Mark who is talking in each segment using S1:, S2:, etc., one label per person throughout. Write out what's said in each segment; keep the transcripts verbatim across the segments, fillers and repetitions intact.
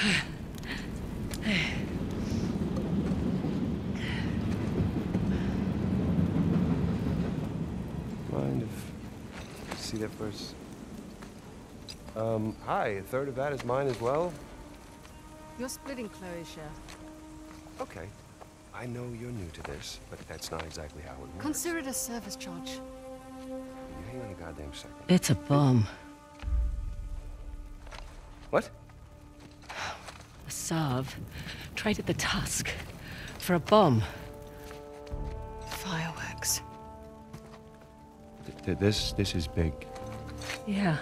S1: Mind if see that first? Um, hi. A third of that is mine as well.
S2: You're splitting Chloe's share.
S1: Okay. I know you're new to this, but that's not exactly how it works.
S2: Consider it a service charge.
S1: You hang on a goddamn second.
S3: It's a bomb.
S1: What?
S3: A Sav traded the Tusk for a bomb.
S2: Fireworks.
S1: Th th this, this is big.
S3: Yeah.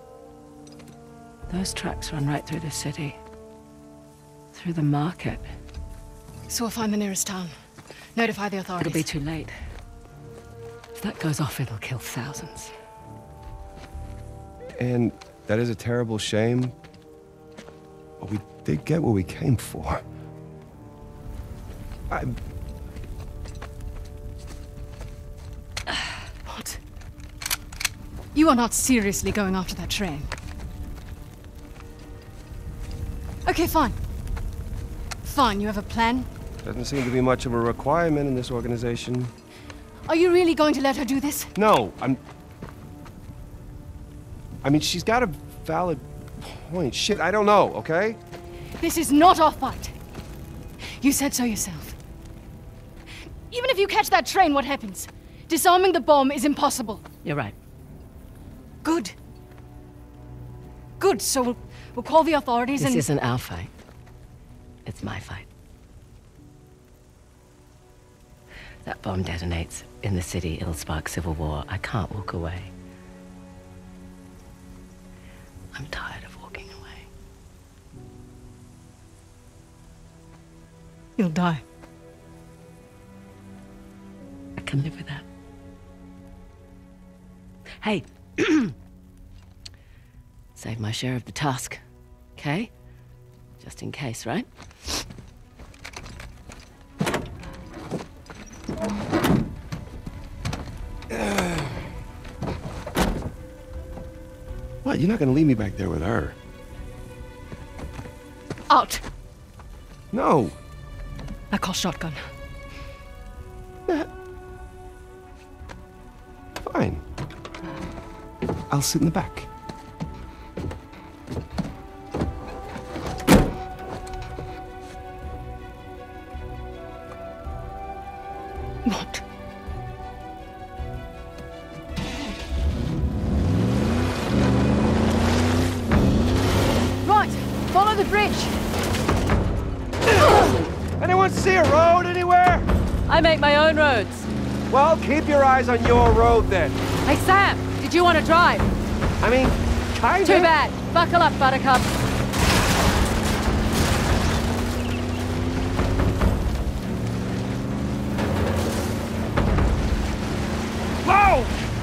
S3: Those tracks run right through the city. Through the market.
S2: So we'll find the nearest town. Notify the authorities.
S3: It'll be too late. If that goes off, it'll kill thousands.
S1: And that is a terrible shame. But we did get what we came for. I...
S2: What? You are not seriously going after that train. Okay, fine. Fine, you have a plan?
S1: Doesn't seem to be much of a requirement in this organization.
S2: Are you really going to let her do this?
S1: No, I'm... I mean, she's got a valid point. Shit, I don't know, okay?
S2: This is not our fight. You said so yourself. Even if you catch that train, what happens? Disarming the bomb is impossible.
S3: You're right.
S2: Good. Good, so we'll, we'll call the authorities
S3: This
S2: and...
S3: isn't our fight. It's my fight. That bomb detonates in the city, it'll spark civil war. I can't walk away. I'm tired of walking away.
S2: You'll die.
S3: I can live with that. Hey. Save my share of the Tusk, okay? Just in case, right?
S1: What? You're not gonna leave me back there with her?
S2: Out!
S1: No!
S2: I call shotgun.
S1: Fine. I'll sit in the back.
S2: What? Right! Follow the bridge!
S1: Anyone see a road anywhere?
S3: I make my own roads.
S1: Well, keep your eyes on your road then.
S3: Hey, Sam, did you want to drive?
S1: I mean, kinda.
S3: Too bad. Buckle up, Buttercup.
S1: Whoa!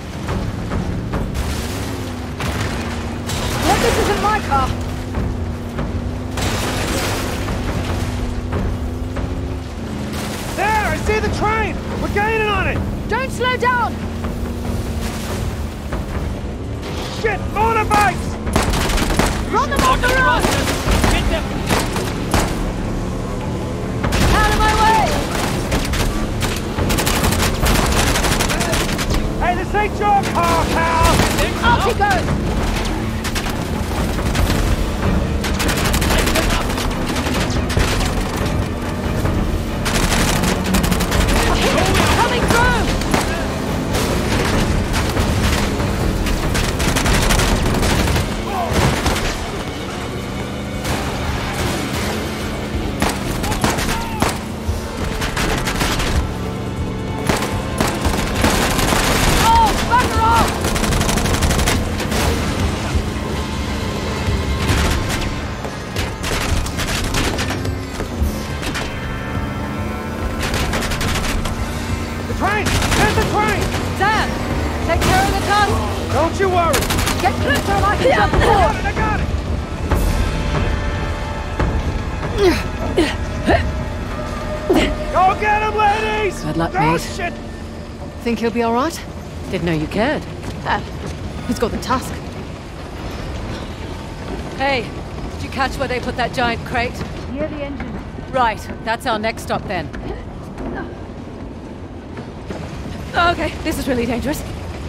S2: What? This isn't my car!
S1: There! I see the train! We're gaining on it!
S2: Don't slow down!
S1: Shit! Motorbikes!
S2: Run them off the road! Out of my way!
S1: Hey, this ain't your car, pal!
S2: Out he goes! Coming through! Oh, back her off!
S1: The train! There's the train!
S3: Sam, take care of the Tusk.
S1: Don't you worry!
S2: Get closer and I can jump
S1: I
S2: forward!
S1: got it! I got it! Go get him, ladies!
S3: Good luck,
S1: Oh,
S3: mate.
S1: shit!
S2: Think he'll be alright?
S3: Didn't know you cared.
S2: Uh, he's got the Tusk.
S3: Hey, Did you catch where they put that giant crate?
S2: Near the engine.
S3: Right, that's our next stop then. Okay, this is really dangerous.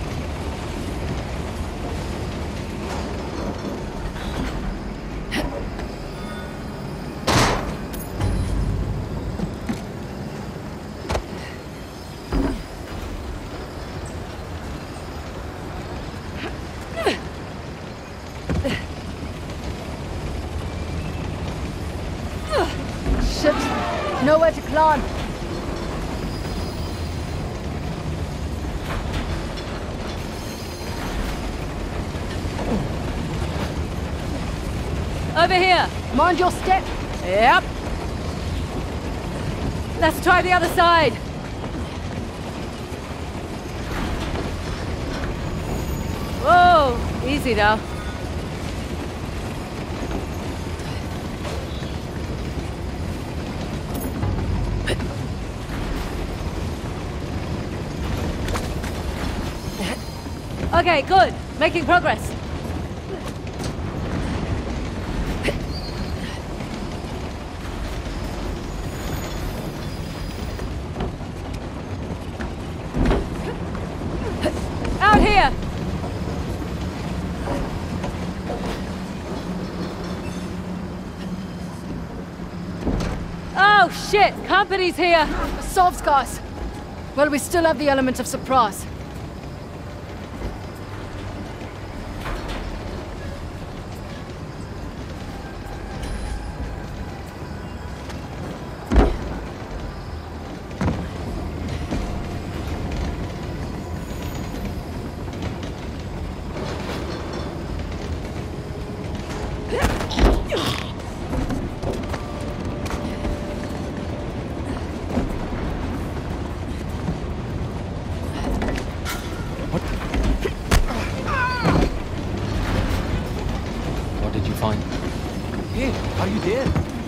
S2: Shit. Nowhere to climb.
S3: Over here!
S2: Mind your step.
S3: Yep. Let's try the other side. Whoa! Easy now. Okay, good. Making progress. Out here! Oh shit! Company's here!
S2: Solves, guys. Well, we still have the element of surprise.
S4: What did you find?
S5: Hey, are you there?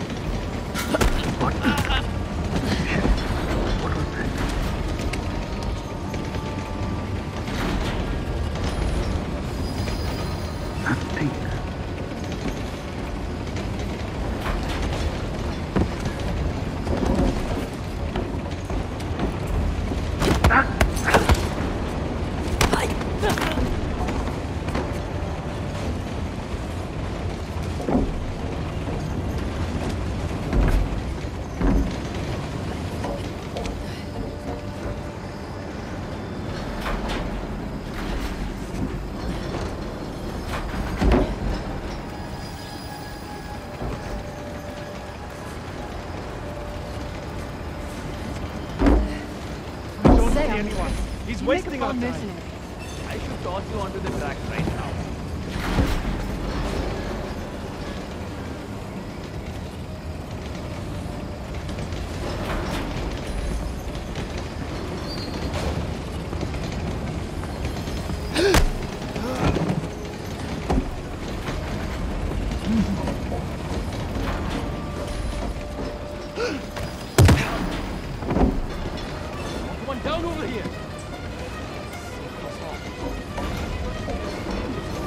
S6: Anyone. He's
S2: You
S6: wasting
S2: make a
S6: our
S2: fine
S6: time.
S2: mercenary.
S6: I should toss you onto the track right now. Come on, down over here.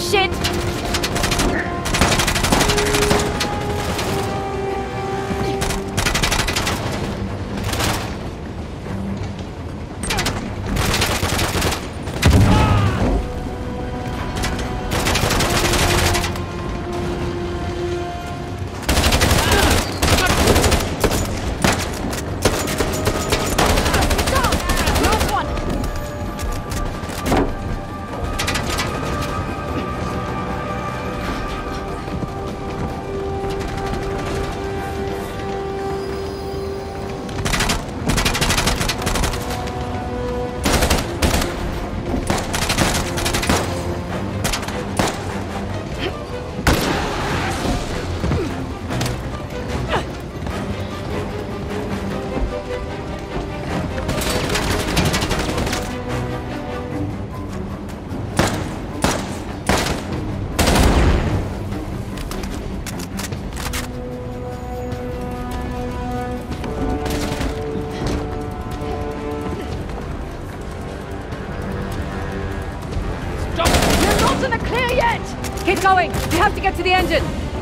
S3: shit!
S2: Last one! You're not in the clear yet!
S3: Keep going! We have to get to the engine!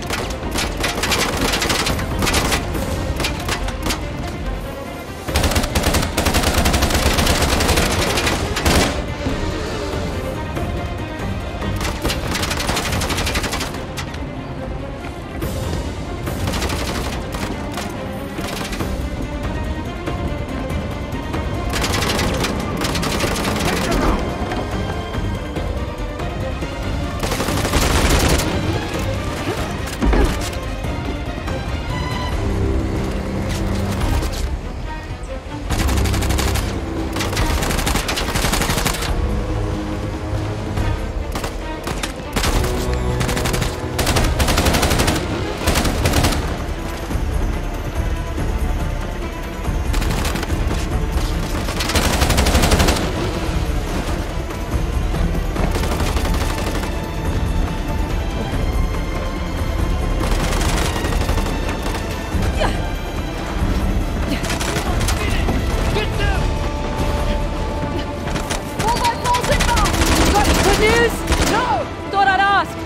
S2: Four by fours inbound!
S3: Got any good news? No! Thought I'd ask!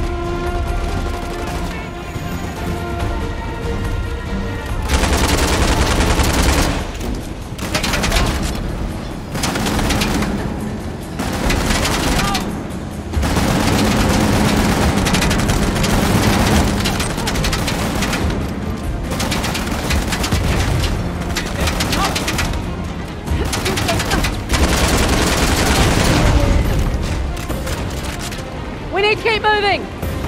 S3: We need to keep moving!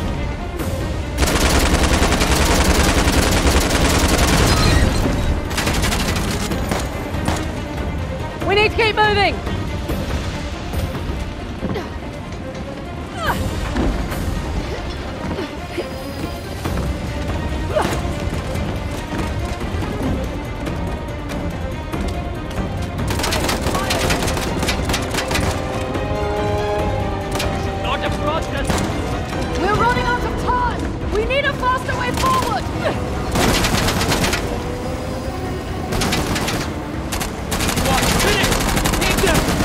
S3: We need to keep moving!
S6: Not approach us.
S2: We're running out of time! We need a faster way forward!
S6: Finish! Take them!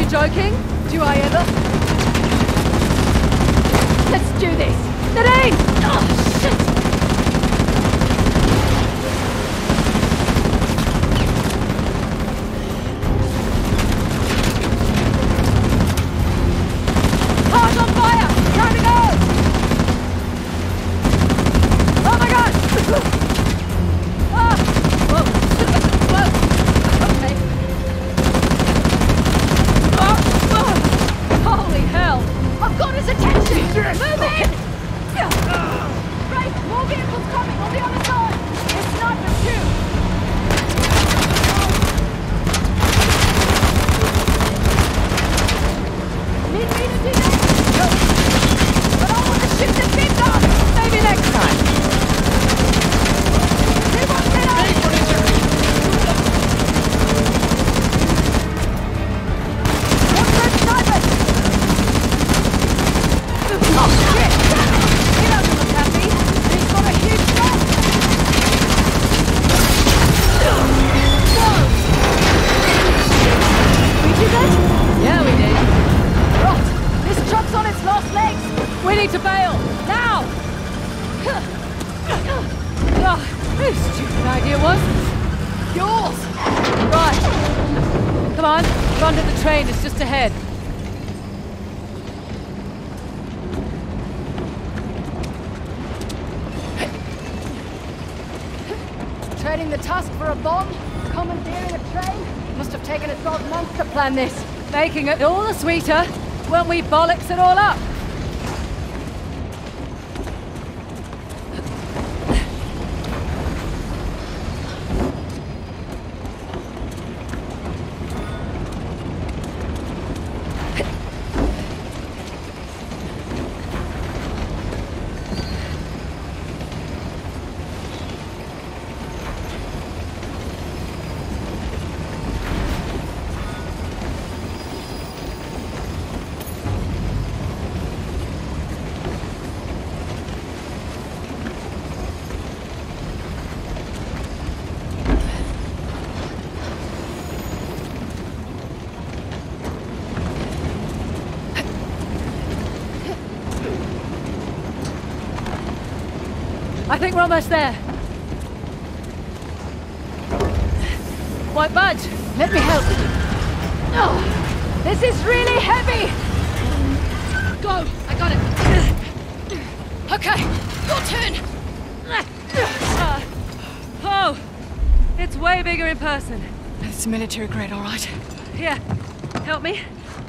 S3: joking? Do I ever? Let's do this! Nadine! Oh, shit! Car's on fire! Time to go! Oh my god! Ah! Whoa! Whoa! Okay. Oh! Oh! Holy hell! I've got his attention! Move in! Right! More vehicles coming on the other side! It's not the two! Need me to do that? No. But I want to shoot this thing up! Maybe next time. They won't get out! One first sniper! Oh shit! He doesn't look happy. He's got a huge gun! Whoa! We did that? Yeah, we did. Rot! This truck's on its last legs! We need to bail! Now! Oh, whose stupid idea was? Yours! Right. Come on, run to the train, it's just ahead. Trading the tusk for a bomb? Commandeering a train? Must have taken a twelve months to plan this. Making it all the sweeter when we bollocks it all up. I think we're almost there. Won't budge. Let me help. Oh, this is really heavy. Go. I got it. Okay. Your turn. Uh, oh, it's way bigger in person. It's military grade, all right. Here, help me.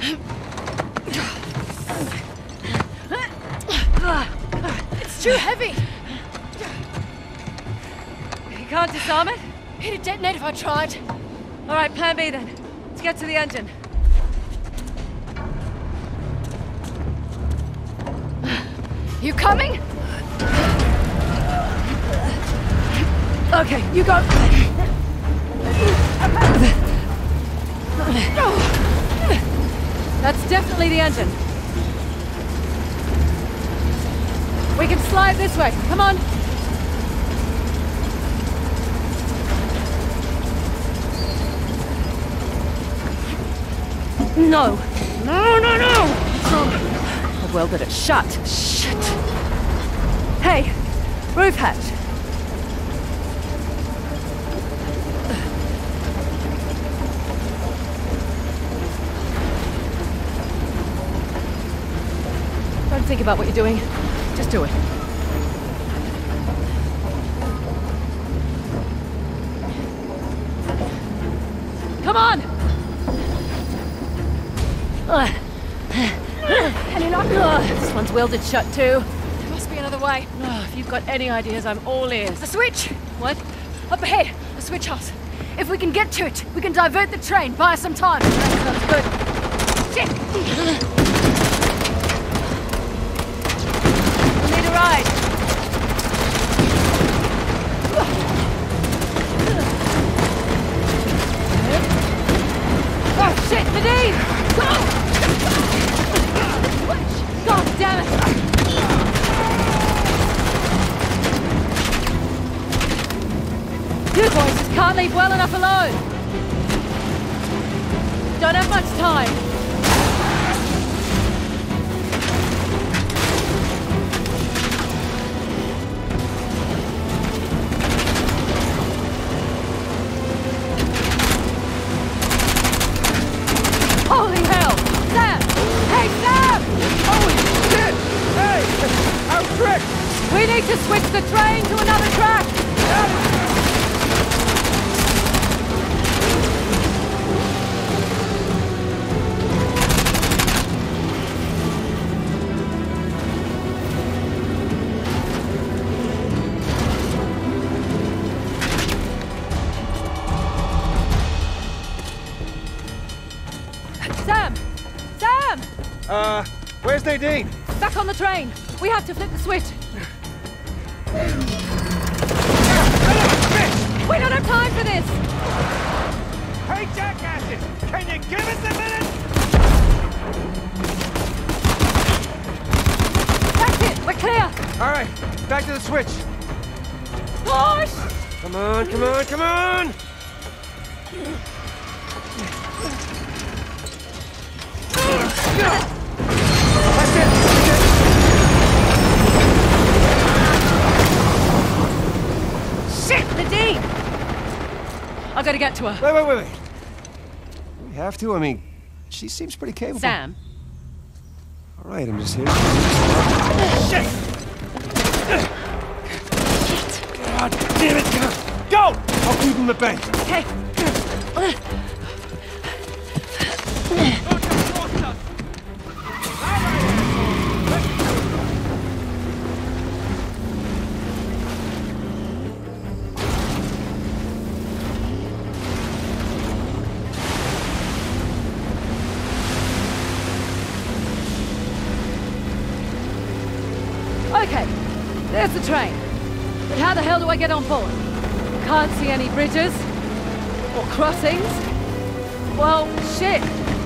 S3: It's too heavy. Can't disarm it? It'd detonate if I tried. All right, plan B then. Let's get to the engine. You coming? Okay, you go. That's definitely the engine. We can slide this way. Come on. No! No, no, no! I've welded it shut. Shit! Hey! Roof hatch! Don't think about what you're doing. Just do it. Come on! Can you not? Oh, this one's welded shut too. There must be another way. Oh, if you've got any ideas, I'm all ears. A switch! What? Up ahead, a switch house. If we can get to it, we can divert the train, buy us some time. That sounds good. Shit! We'll need a ride. Oh shit, Nadine! Go! God damn it! You boys just can't leave well enough alone! Don't have much time. to switch the train to another track! Sam! Sam!
S5: Uh, where's Nadine?
S3: Back on the train! We have to flip the switch! We don't have time for this!
S6: Hey, jackasses! Can you give us a minute?
S3: That's it! We're clear!
S5: All right, back to the switch.
S3: Push!
S5: Come on, come on, come on! That's it!
S3: Shit! Nadine! I gotta get to her.
S1: Wait, wait, wait, wait. We have to? I mean, she seems pretty capable.
S3: Sam.
S1: All right, I'm just here.
S6: Shit! God damn it! Go!
S5: I'll keep him at bay.
S3: Okay. Okay, there's the train. But how the hell do I get on board? Can't see any bridges or crossings. Well, shit.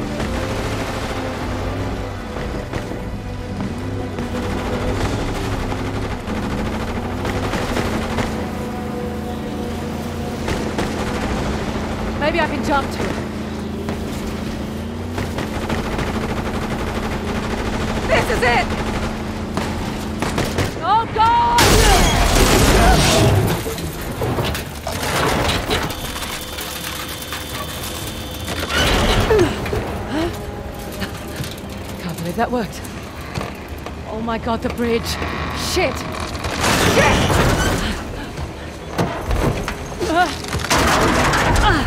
S3: Maybe I can jump to it. This is it! Oh God! Can't believe that worked. Oh my God, the bridge. Shit! Shit! Uh, uh.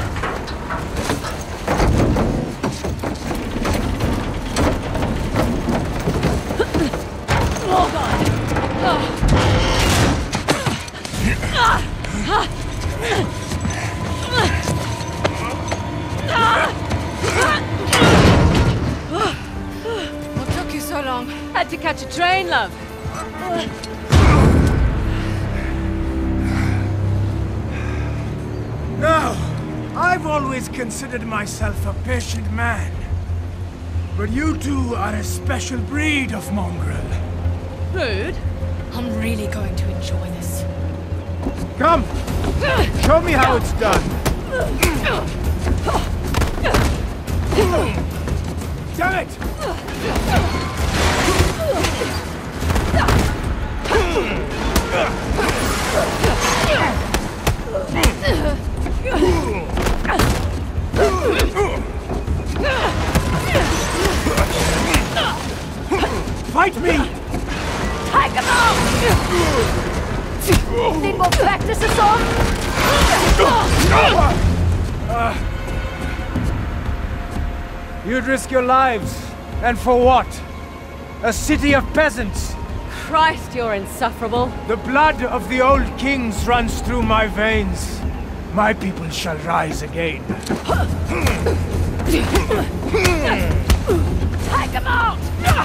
S3: Oh God!
S2: What took you so long?
S3: Had to catch a train, love.
S7: Now, I've always considered myself a patient man. But you two are a special breed of mongrel.
S3: Rude.
S2: I'm really going to enjoy this.
S7: Come! Show me how it's done. Damn it! Fight me!
S3: Take him out! Need more practice or something?
S7: Uh, you'd risk your lives. And for what? A city of peasants.
S3: Christ, you're insufferable.
S7: The blood of the old kings runs through my veins. My people shall rise again.
S3: Take him out!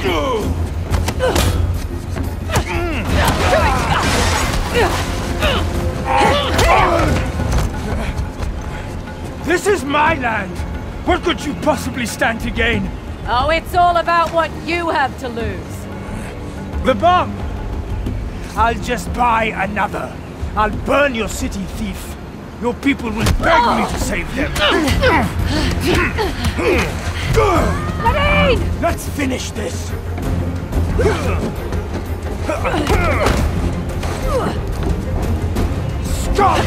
S7: This is my land! What could you possibly stand to gain?
S3: Oh, it's all about what you have to lose.
S7: The bomb! I'll just buy another. I'll burn your city, thief. Your people will beg me to save them.
S3: Nadine!
S7: Let's finish this. Stop!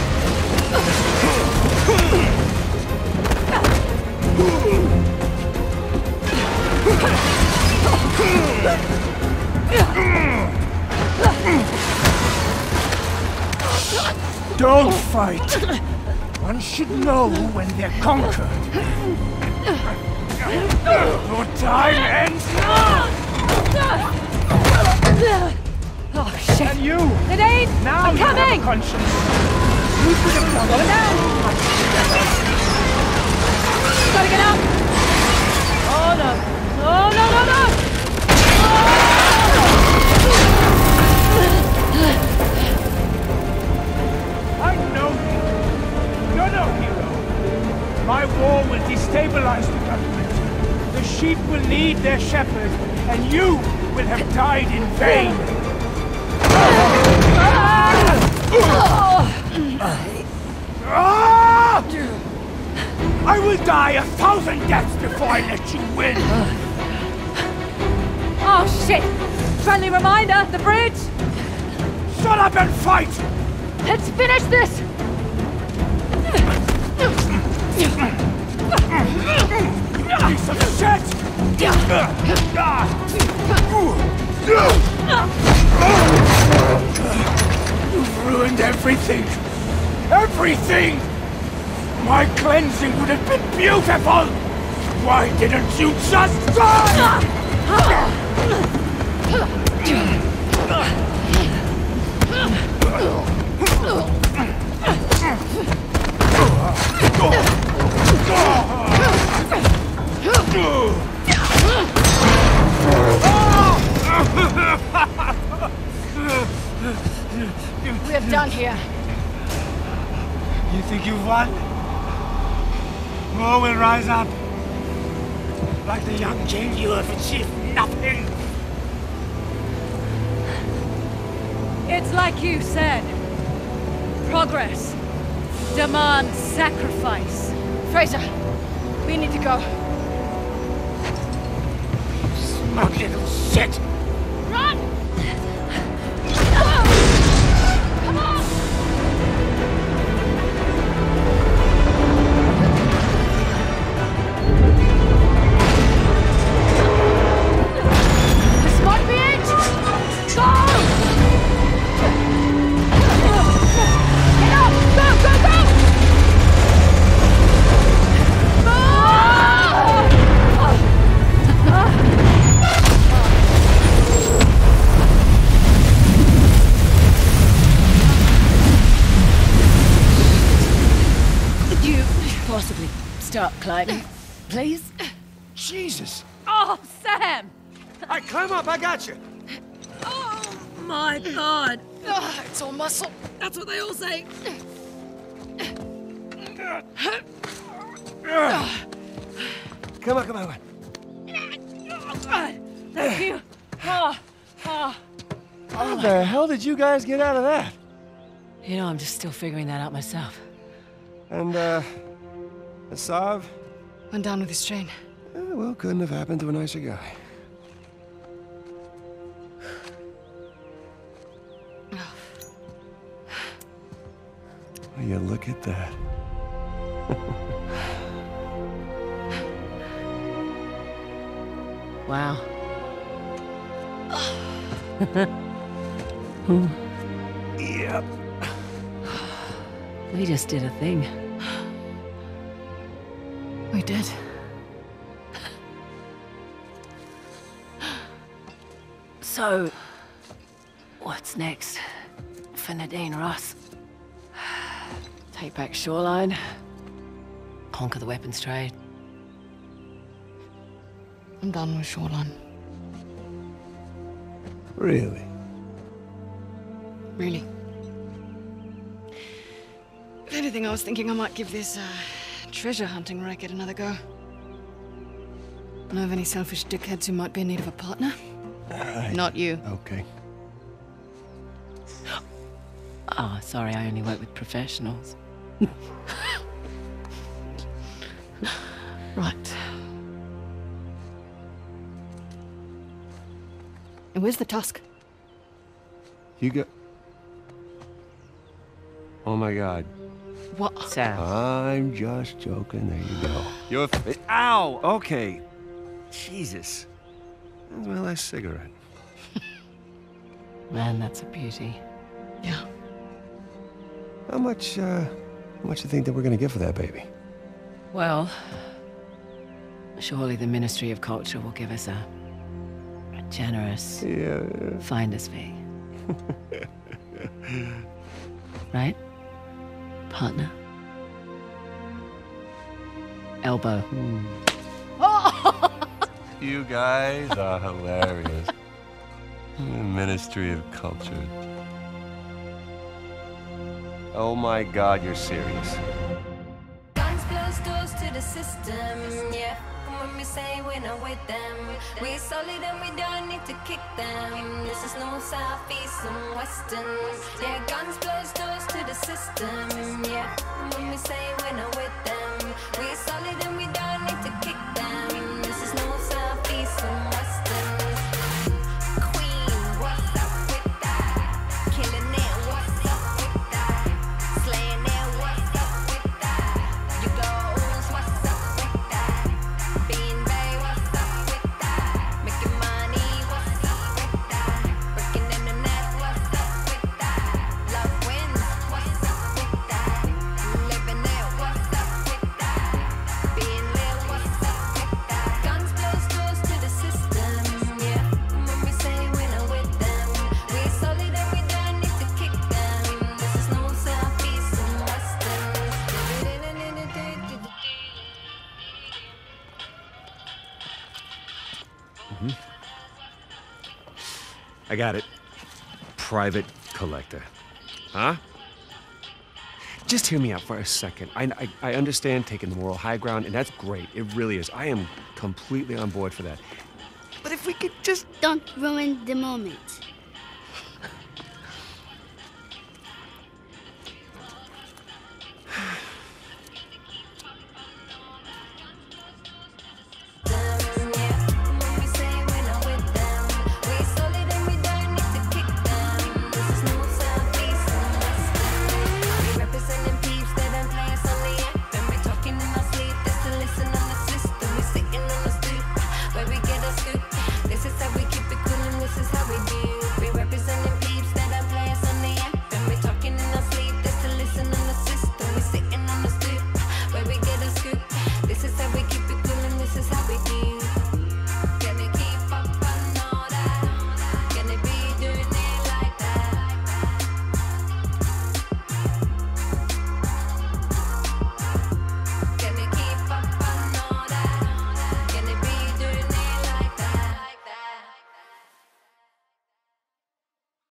S7: Don't fight. One should know when they're conquered. Your time ends now!
S3: Oh, shit.
S7: And you!
S3: Nadine!
S7: Now
S3: I'm
S7: you have
S3: coming!
S7: a conscience. You could have done
S3: Going down! Gotta get up! Oh no! Oh no no no!
S7: I know you. You're no hero. My war will destabilize the government. The sheep will need their shepherd, and you will have died in vain. I will die a thousand deaths before I let you win.
S3: Oh shit! Friendly reminder, the bridge!
S7: Shut up and fight!
S3: Let's finish this!
S7: Piece of shit! You've ruined everything! Everything! My cleansing would have been beautiful! Why didn't you just die?
S2: We're done here.
S7: You think you've won? War will rise up. Like the young king, you have achieved nothing.
S3: It's like you said. Progress demands sacrifice.
S2: Fraser, we need to go.
S7: Smug little shit!
S2: Run! Come on! This might be it! Go! Get up! Go, go, go!
S3: You possibly start climbing, please?
S1: Jesus!
S3: Oh, Sam!
S1: All right, climb up. I got you.
S3: Oh my God!
S2: Ah, it's all muscle.
S3: That's what they all say.
S1: Come on, come on.
S3: Thank you. Oh, oh.
S1: How the hell did you guys get out of that?
S3: You know, I'm just still figuring that out myself.
S1: And, uh, Asav?
S2: Went down with his train.
S1: Eh, well, couldn't have happened to a nicer guy. Will you look at that?
S3: Wow.
S1: Yep.
S3: We just did a thing.
S2: We did.
S3: So, what's next for Nadine or us? Take back Shoreline, conquer the weapons trade.
S2: I'm done with Shoreline.
S1: Really?
S2: Really. If anything, I was thinking I might give this, uh, treasure hunting racket another go. Know of any selfish dickheads who might be in need of a partner?
S1: Alright.
S2: Not you.
S1: Okay.
S3: Oh, sorry, I only work with professionals.
S2: Right. And where's the tusk?
S1: You go. Oh my God.
S2: What?
S3: Sam.
S1: I'm just joking. There you go. You're. F Ow! Okay. Jesus. That's my last cigarette.
S3: Man, that's a beauty.
S2: Yeah.
S1: How much, uh, how much do you think that we're gonna get for that baby?
S3: Well, surely the Ministry of Culture will give us a, a generous
S1: Yeah.
S3: finder's fee. Right? Partner? Elbow.
S1: You guys are hilarious. The Ministry of Culture. Oh my God, you're serious.
S8: Guns close doors to the system, yeah. When we say we're not with them, we solid and we don't need to kick them. This is no south, east, and western. Yeah, guns close doors to the system, yeah. When we say we're not with them, we solid and we don't need to kick them. This is no south, east, and western. Queen, what's up with that? Killing it, what's up with that? Slaying it, what's up with that? You goals, what's up with that? Being Bay, what's up with that? Making money, what's up with that? Breaking in the net, what's up with that? Love wins, what's up with that? Living it, what's up with that? Being lit, what's up with that? Guns close doors to the system, yeah. When we say we're not with them, we solid and we don't need to kick them. This is no south, east, and western.
S5: I got it. Private collector. Huh? Just hear me out for a second. I, I, I understand taking the moral high ground, and that's great. It really is. I am completely on board for that. But if we could just...
S9: Don't ruin the moment.